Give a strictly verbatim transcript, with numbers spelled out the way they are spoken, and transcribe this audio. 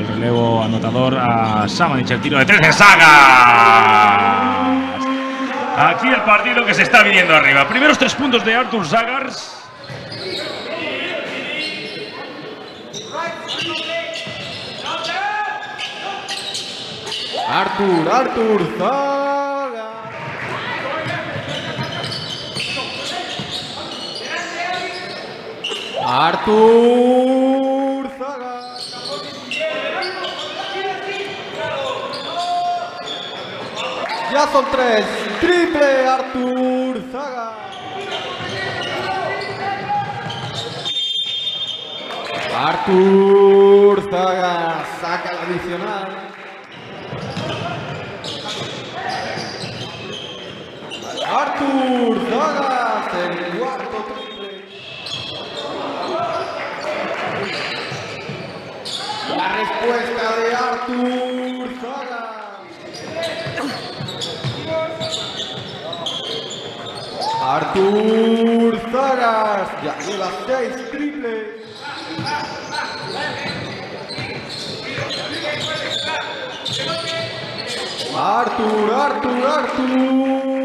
el relevo anotador a Samanic, el tiro de tres de Sagars. Aquí el partido que se está viniendo arriba. Primeros tres puntos de Artur Sagars. Artur, Artur Sagars. Artur Sagars. Ya son tres. Triple Artur Sagars. Artur Sagars saca el adicional. Artur Sagars, el cuarto triple. La respuesta de Artur Sagars. Artur Sagars ya lleva seis triples. Artur, Artur, Artur.